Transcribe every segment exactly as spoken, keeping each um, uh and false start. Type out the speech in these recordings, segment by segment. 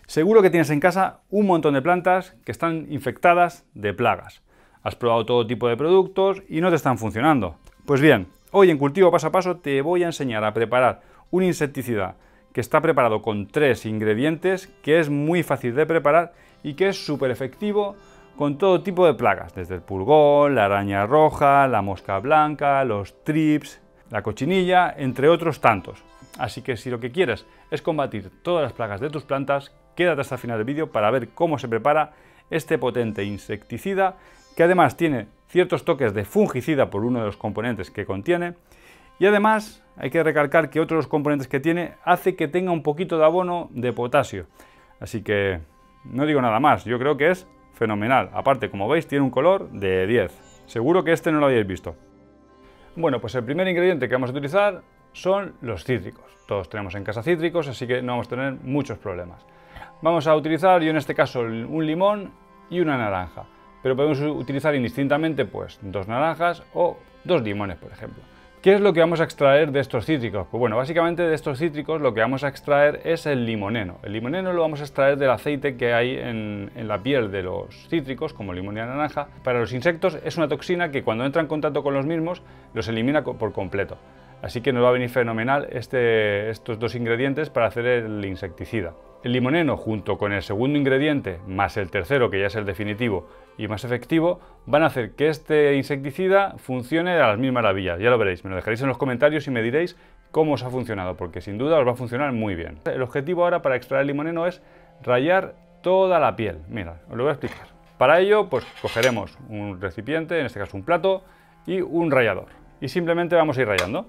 Seguro que tienes en casa un montón de plantas que están infectadas de plagas. Has probado todo tipo de productos y no te están funcionando. Pues bien, hoy en Cultivo Paso a Paso te voy a enseñar a preparar un insecticida que está preparado con tres ingredientes, que es muy fácil de preparar y que es súper efectivo con todo tipo de plagas, desde el pulgón, la araña roja, la mosca blanca, los trips, la cochinilla, entre otros tantos. Así que si lo que quieres es combatir todas las plagas de tus plantas, quédate hasta el final del vídeo para ver cómo se prepara este potente insecticida, que además tiene ciertos toques de fungicida por uno de los componentes que contiene, y además hay que recalcar que otro de los componentes que tiene hace que tenga un poquito de abono de potasio. Así que no digo nada más, yo creo que es fenomenal. Aparte, como veis, tiene un color de diez. Seguro que este no lo habéis visto. Bueno, pues el primer ingrediente que vamos a utilizar son los cítricos. Todos tenemos en casa cítricos, así que no vamos a tener muchos problemas. Vamos a utilizar, yo en este caso, un limón y una naranja. Pero podemos utilizar indistintamente pues dos naranjas o dos limones, por ejemplo. ¿Qué es lo que vamos a extraer de estos cítricos? Pues bueno, básicamente de estos cítricos lo que vamos a extraer es el limoneno. El limoneno lo vamos a extraer del aceite que hay en, en la piel de los cítricos, como el limón y la naranja. Para los insectos es una toxina que cuando entra en contacto con los mismos los elimina por completo. Así que nos va a venir fenomenal este, estos dos ingredientes para hacer el insecticida. El limoneno junto con el segundo ingrediente más el tercero, que ya es el definitivo y más efectivo, van a hacer que este insecticida funcione a las mil maravillas. Ya lo veréis, me lo dejaréis en los comentarios y me diréis cómo os ha funcionado, porque sin duda os va a funcionar muy bien. El objetivo ahora para extraer el limoneno es rallar toda la piel. Mira, os lo voy a explicar. Para ello, pues cogeremos un recipiente, en este caso un plato, y un rallador. Y simplemente vamos a ir rallando.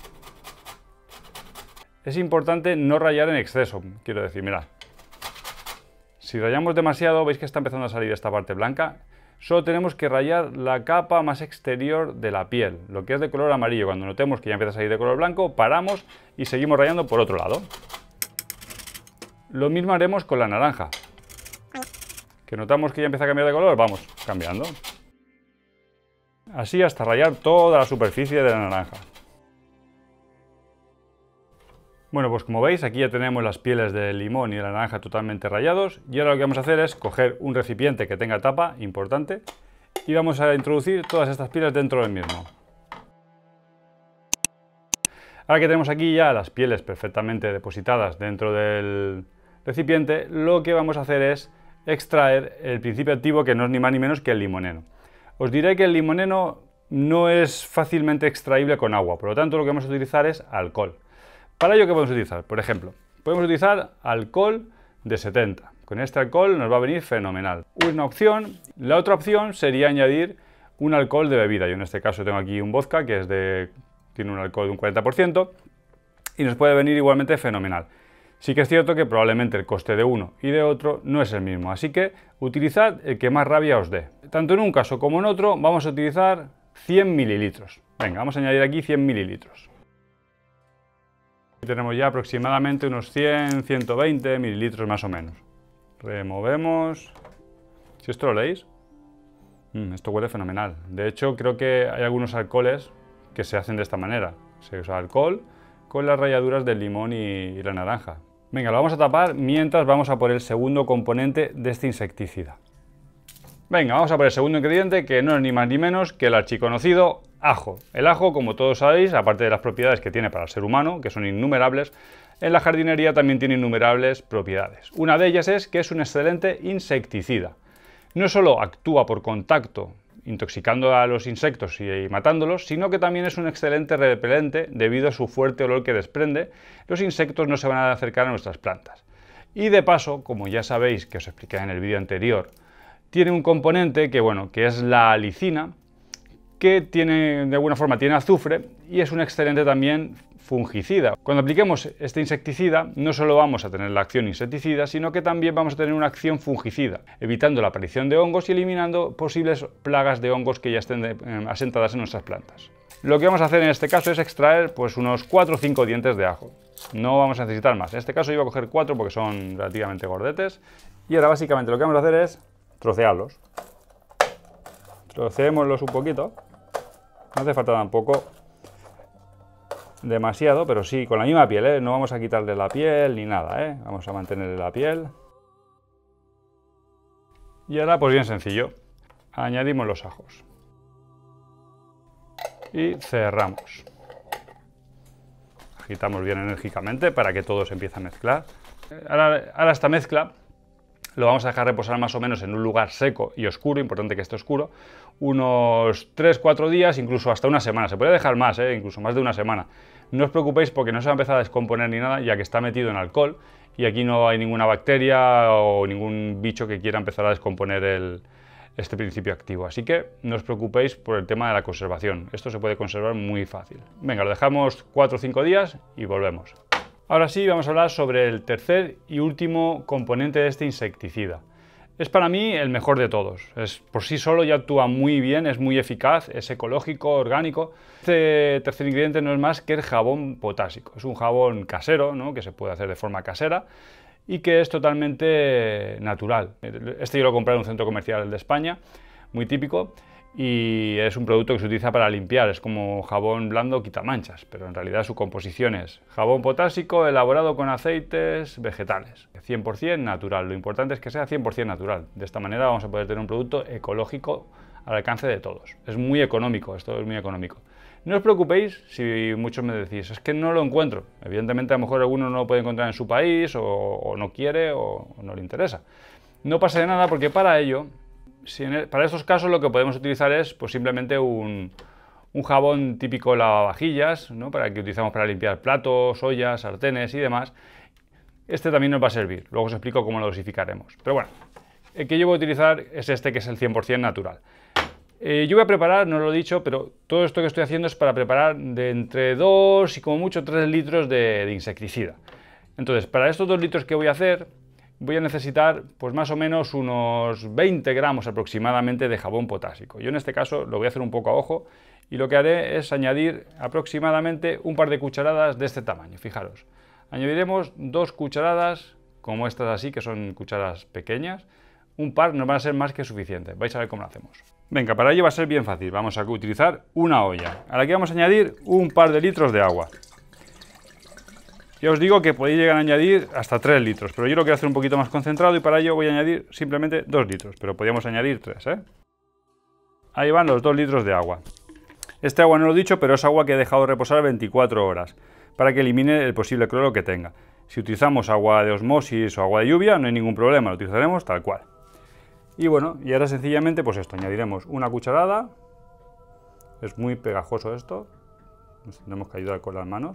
Es importante no rallar en exceso, quiero decir, mirad. Si rayamos demasiado, veis que está empezando a salir esta parte blanca. Solo tenemos que rayar la capa más exterior de la piel, lo que es de color amarillo. Cuando notemos que ya empieza a salir de color blanco, paramos y seguimos rayando por otro lado. Lo mismo haremos con la naranja. Que notamos que ya empieza a cambiar de color, vamos cambiando. Así hasta rayar toda la superficie de la naranja. Bueno, pues como veis, aquí ya tenemos las pieles del limón y de la naranja totalmente rayados, y ahora lo que vamos a hacer es coger un recipiente que tenga tapa, importante, y vamos a introducir todas estas pieles dentro del mismo. Ahora que tenemos aquí ya las pieles perfectamente depositadas dentro del recipiente, lo que vamos a hacer es extraer el principio activo, que no es ni más ni menos que el limoneno. Os diré que el limoneno no es fácilmente extraíble con agua, por lo tanto lo que vamos a utilizar es alcohol. Para ello, ¿qué podemos utilizar? Por ejemplo, podemos utilizar alcohol de setenta. Con este alcohol nos va a venir fenomenal. Una opción. La otra opción sería añadir un alcohol de bebida. Yo en este caso tengo aquí un vodka que es de, tiene un alcohol de un cuarenta por ciento y nos puede venir igualmente fenomenal. Sí que es cierto que probablemente el coste de uno y de otro no es el mismo, así que utilizad el que más rabia os dé. Tanto en un caso como en otro vamos a utilizar cien mililitros. Venga, vamos a añadir aquí cien mililitros. Tenemos ya aproximadamente unos cien a ciento veinte mililitros más o menos. Removemos. Si esto lo leéis, mm, esto huele fenomenal. De hecho, creo que hay algunos alcoholes que se hacen de esta manera. Se usa alcohol con las ralladuras del limón y, y la naranja. Venga, lo vamos a tapar mientras vamos a por el segundo componente de este insecticida. Venga, vamos a por el segundo ingrediente, que no es ni más ni menos que el archiconocido ajo. El ajo, como todos sabéis, aparte de las propiedades que tiene para el ser humano, que son innumerables, en la jardinería también tiene innumerables propiedades. Una de ellas es que es un excelente insecticida. No solo actúa por contacto, intoxicando a los insectos y, y matándolos, sino que también es un excelente repelente debido a su fuerte olor que desprende. Los insectos no se van a acercar a nuestras plantas. Y de paso, como ya sabéis que os expliqué en el vídeo anterior, tiene un componente que, bueno, que es la alicina, que tiene, de alguna forma tiene azufre y es un excelente también fungicida. Cuando apliquemos este insecticida, no solo vamos a tener la acción insecticida, sino que también vamos a tener una acción fungicida, evitando la aparición de hongos y eliminando posibles plagas de hongos que ya estén de, eh, asentadas en nuestras plantas. Lo que vamos a hacer en este caso es extraer pues unos cuatro o cinco dientes de ajo. No vamos a necesitar más. En este caso yo voy a coger cuatro porque son relativamente gordetes. Y ahora básicamente lo que vamos a hacer es trocearlos. Troceémoslos un poquito. No hace falta tampoco demasiado, pero sí con la misma piel, ¿eh? No vamos a quitarle la piel ni nada, ¿eh? Vamos a mantenerle la piel. Y ahora pues bien sencillo, añadimos los ajos y cerramos. Agitamos bien enérgicamente para que todo se empiece a mezclar. Ahora, ahora esta mezcla lo vamos a dejar reposar más o menos en un lugar seco y oscuro, importante que esté oscuro, unos tres cuatro días, incluso hasta una semana. Se puede dejar más, ¿eh? Incluso más de una semana. No os preocupéis porque no se va a empezar a descomponer ni nada, ya que está metido en alcohol y aquí no hay ninguna bacteria o ningún bicho que quiera empezar a descomponer el, este principio activo. Así que no os preocupéis por el tema de la conservación. Esto se puede conservar muy fácil. Venga, lo dejamos cuatro o cinco días y volvemos. Ahora sí, vamos a hablar sobre el tercer y último componente de este insecticida. Es para mí el mejor de todos. Es, por sí solo ya actúa muy bien, es muy eficaz, es ecológico, orgánico. Este tercer ingrediente no es más que el jabón potásico. Es un jabón casero, ¿no?, que se puede hacer de forma casera y que es totalmente natural. Este yo lo compré en un centro comercial de España, muy típico. Y es un producto que se utiliza para limpiar, es como jabón blando quitamanchas, pero en realidad su composición es jabón potásico elaborado con aceites vegetales, cien por cien natural. Lo importante es que sea cien por cien natural. De esta manera vamos a poder tener un producto ecológico al alcance de todos. Es muy económico, esto es muy económico. No os preocupéis si muchos me decís, es que no lo encuentro. Evidentemente a lo mejor alguno no lo puede encontrar en su país o, o no quiere o, o no le interesa. No pasa de nada porque para ello, Si el, para estos casos lo que podemos utilizar es pues, simplemente un, un jabón típico lavavajillas, ¿no?, para que utilizamos para limpiar platos, ollas, sartenes y demás. Este también nos va a servir, luego os explico cómo lo dosificaremos. Pero bueno, el que yo voy a utilizar es este que es el cien por cien natural. Eh, yo voy a preparar, no lo he dicho, pero todo esto que estoy haciendo es para preparar de entre dos y como mucho tres litros de, de insecticida. Entonces, para estos dos litros que voy a hacer, voy a necesitar pues más o menos unos veinte gramos aproximadamente de jabón potásico. Yo en este caso lo voy a hacer un poco a ojo y lo que haré es añadir aproximadamente un par de cucharadas de este tamaño. Fijaros, añadiremos dos cucharadas como estas así, que son cucharadas pequeñas. Un par nos van a ser más que suficiente. Vais a ver cómo lo hacemos. Venga, para ello va a ser bien fácil. Vamos a utilizar una olla a la que vamos a añadir un par de litros de agua. Ya os digo que podéis llegar a añadir hasta tres litros, pero yo lo quiero hacer un poquito más concentrado y para ello voy a añadir simplemente dos litros, pero podríamos añadir tres, ¿eh? Ahí van los dos litros de agua. Este agua no lo he dicho, pero es agua que he dejado reposar veinticuatro horas para que elimine el posible cloro que tenga. Si utilizamos agua de osmosis o agua de lluvia, no hay ningún problema, lo utilizaremos tal cual. Y bueno, y ahora sencillamente pues esto, añadiremos una cucharada. Es muy pegajoso esto, nos tendremos que ayudar con las manos.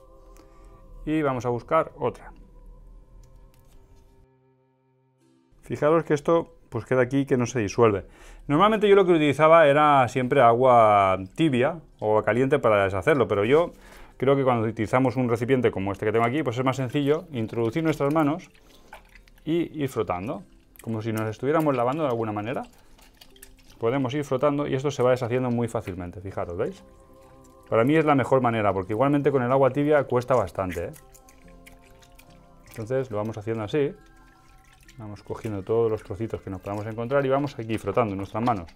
Y vamos a buscar otra. Fijaros que esto pues queda aquí que no se disuelve. Normalmente yo lo que utilizaba era siempre agua tibia o agua caliente para deshacerlo, pero yo creo que cuando utilizamos un recipiente como este que tengo aquí, pues es más sencillo introducir nuestras manos y ir frotando, como si nos estuviéramos lavando de alguna manera. Podemos ir frotando y esto se va deshaciendo muy fácilmente, fijaros, ¿veis? Para mí es la mejor manera, porque igualmente con el agua tibia cuesta bastante, ¿eh? Entonces lo vamos haciendo así. Vamos cogiendo todos los trocitos que nos podamos encontrar y vamos aquí frotando en nuestras manos.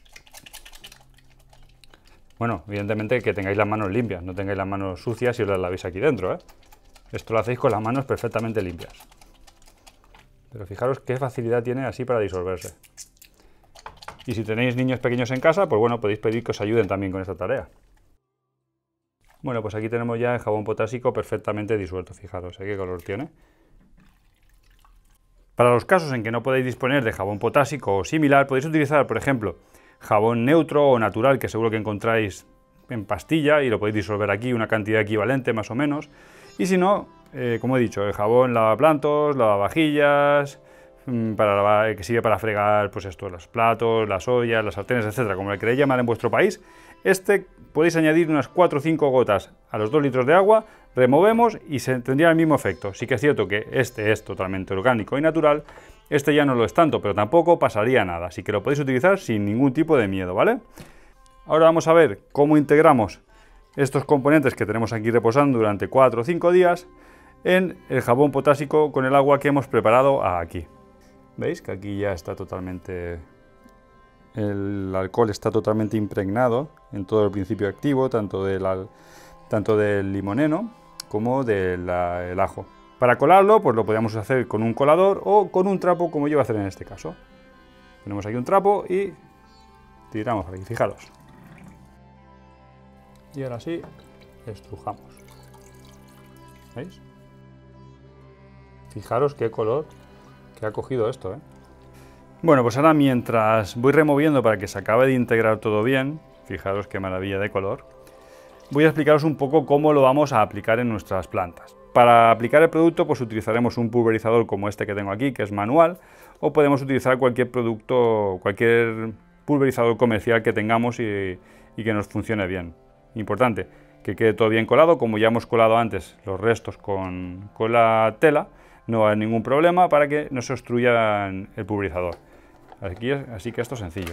Bueno, evidentemente que tengáis las manos limpias, no tengáis las manos sucias y os las lavéis aquí dentro, ¿eh? Esto lo hacéis con las manos perfectamente limpias. Pero fijaros qué facilidad tiene así para disolverse. Y si tenéis niños pequeños en casa, pues bueno, podéis pedir que os ayuden también con esta tarea. Bueno, pues aquí tenemos ya el jabón potásico perfectamente disuelto, fijaros, ¿eh?, qué color tiene. Para los casos en que no podáis disponer de jabón potásico o similar, podéis utilizar, por ejemplo, jabón neutro o natural, que seguro que encontráis en pastilla y lo podéis disolver aquí, una cantidad equivalente más o menos. Y si no, eh, como he dicho, el jabón lavaplatos, lavavajillas, para lavar, que sirve para fregar pues esto, los platos, las ollas, las sartenes, etcétera, como le queréis llamar en vuestro país. Este podéis añadir unas cuatro o cinco gotas a los dos litros de agua, removemos y se tendría el mismo efecto. Sí que es cierto que este es totalmente orgánico y natural, este ya no lo es tanto, pero tampoco pasaría nada, así que lo podéis utilizar sin ningún tipo de miedo, ¿vale? Ahora vamos a ver cómo integramos estos componentes que tenemos aquí reposando durante cuatro o cinco días en el jabón potásico con el agua que hemos preparado aquí. ¿Veis que aquí ya está totalmente... el alcohol está totalmente impregnado en todo el principio activo, tanto del, tanto del limoneno como del el ajo. Para colarlo, pues lo podemos hacer con un colador o con un trapo, como yo voy a hacer en este caso. Tenemos aquí un trapo y tiramos aquí, fijaros. Y ahora sí, estrujamos. ¿Veis? Fijaros qué color que ha cogido esto, ¿eh? Bueno, pues ahora mientras voy removiendo para que se acabe de integrar todo bien, fijaros qué maravilla de color, voy a explicaros un poco cómo lo vamos a aplicar en nuestras plantas. Para aplicar el producto, pues utilizaremos un pulverizador como este que tengo aquí, que es manual, o podemos utilizar cualquier producto, cualquier pulverizador comercial que tengamos y, y que nos funcione bien. Importante, que quede todo bien colado, como ya hemos colado antes los restos con, con la tela, no va a haber ningún problema para que no se obstruya el pulverizador. Aquí, así que esto es sencillo.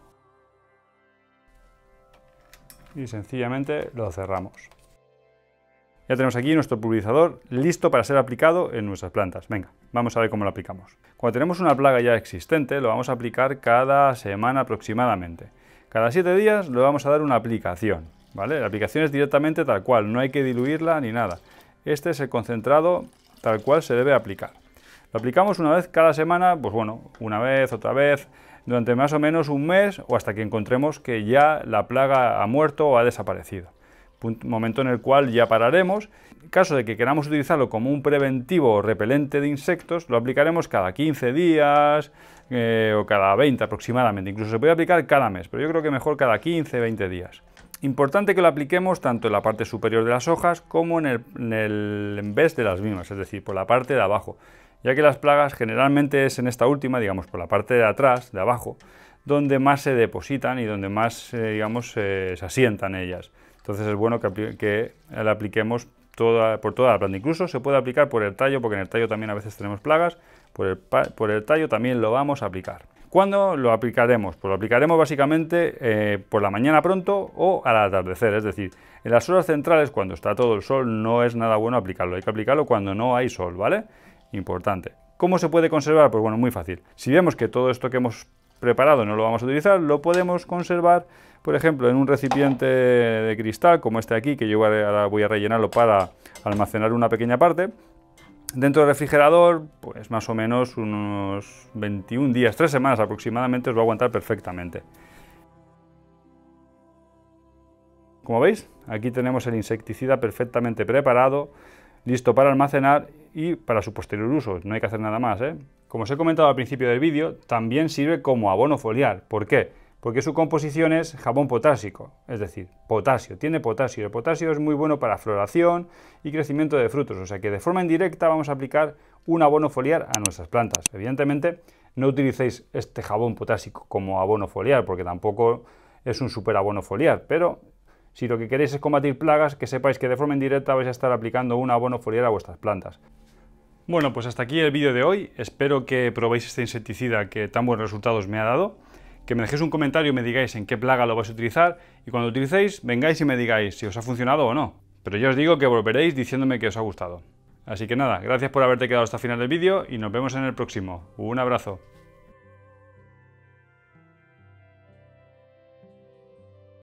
Y sencillamente lo cerramos. Ya tenemos aquí nuestro pulverizador listo para ser aplicado en nuestras plantas. Venga, vamos a ver cómo lo aplicamos. Cuando tenemos una plaga ya existente, lo vamos a aplicar cada semana aproximadamente. Cada siete días le vamos a dar una aplicación, ¿vale? La aplicación es directamente tal cual, no hay que diluirla ni nada. Este es el concentrado tal cual se debe aplicar. Lo aplicamos una vez cada semana, pues bueno, una vez, otra vez, durante más o menos un mes o hasta que encontremos que ya la plaga ha muerto o ha desaparecido. Punto, momento en el cual ya pararemos. En caso de que queramos utilizarlo como un preventivo o repelente de insectos, lo aplicaremos cada quince días eh, o cada veinte aproximadamente. Incluso se puede aplicar cada mes, pero yo creo que mejor cada quince, veinte días. Importante que lo apliquemos tanto en la parte superior de las hojas como en el, en el embés de las mismas, es decir, por la parte de abajo, ya que las plagas generalmente es en esta última, digamos, por la parte de atrás, de abajo, donde más se depositan y donde más, eh, digamos, eh, se asientan ellas. Entonces es bueno que, que la apliquemos toda, por toda la planta. Incluso se puede aplicar por el tallo, porque en el tallo también a veces tenemos plagas, por el, por el tallo también lo vamos a aplicar. ¿Cuándo lo aplicaremos? Pues lo aplicaremos básicamente eh, por la mañana pronto o al atardecer, es decir, en las horas centrales, cuando está todo el sol, no es nada bueno aplicarlo, hay que aplicarlo cuando no hay sol, ¿vale? Importante. ¿Cómo se puede conservar? Pues bueno, muy fácil. Si vemos que todo esto que hemos preparado no lo vamos a utilizar, lo podemos conservar, por ejemplo, en un recipiente de cristal, como este aquí, que yo ahora voy a rellenarlo para almacenar una pequeña parte. Dentro del refrigerador, pues más o menos unos veintiún días, tres semanas aproximadamente, os va a aguantar perfectamente. Como veis, aquí tenemos el insecticida perfectamente preparado, listo para almacenar y para su posterior uso. No hay que hacer nada más, ¿eh? Como os he comentado al principio del vídeo, también sirve como abono foliar. ¿Por qué? Porque su composición es jabón potásico, es decir, potasio, tiene potasio. El potasio es muy bueno para floración y crecimiento de frutos, o sea que de forma indirecta vamos a aplicar un abono foliar a nuestras plantas. Evidentemente, no utilicéis este jabón potásico como abono foliar, porque tampoco es un super abono foliar, pero si lo que queréis es combatir plagas, que sepáis que de forma indirecta vais a estar aplicando un abono foliar a vuestras plantas. Bueno, pues hasta aquí el vídeo de hoy. Espero que probéis este insecticida que tan buenos resultados me ha dado. Que me dejéis un comentario y me digáis en qué plaga lo vais a utilizar. Y cuando lo utilicéis, vengáis y me digáis si os ha funcionado o no. Pero ya os digo que volveréis diciéndome que os ha gustado. Así que nada, gracias por haberte quedado hasta el final del vídeo y nos vemos en el próximo. Un abrazo.